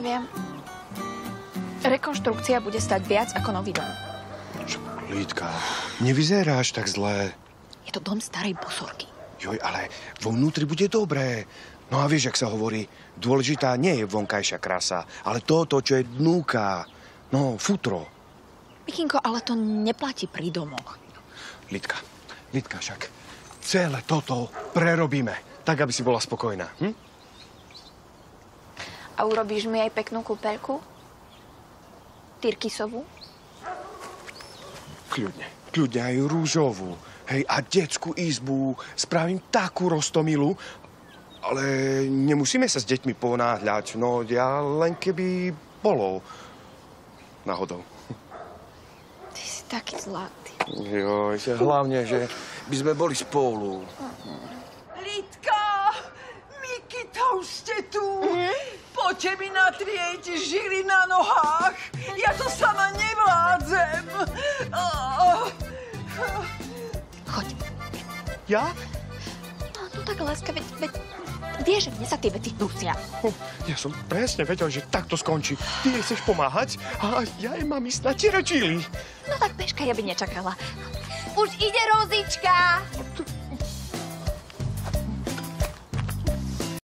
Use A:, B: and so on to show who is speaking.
A: neviem. Rekonštrukcia bude stať viac ako nový dom.
B: Lídka, nevyzeráš tak zlé.
A: Je to dom starej bosorky.
B: Joj, ale vo vnútri bude dobré. No a vieš, jak sa hovorí, dôležitá nie je vonkajšia krása, ale to, čo je dnúka. No, futro.
A: Mikinko, ale to neplatí pri domoch.
B: Lidka, však celé toto prerobíme, tak, aby si bola spokojná. Hm?
A: A urobíš mi aj peknú kúpeľku? Tyrkysovú?
B: Kľudne aj rúžovú. Hej, a detskú izbu spravím takú roztomilu, ale nemusíme sa s deťmi ponáhľať. No, ja len keby bolo náhodou.
A: Ty si taký zlatý.
B: Joj, hlavne, že by sme boli spolu.
C: Lidka, Mikita, už ste tu. Poďte mi natrieť žily na nohách. Ja to sama nevládzem.
A: Choď.
B: Ja?
A: No tak láska, veď vieš, že mne sa tie veci dusia.
B: Ja som presne vedel, že takto skončí. Ty jej chceš pomáhať a ja jej mám ísť na tiračíli.
A: No tak bežka, ja by nečakala. Už ide Rozička.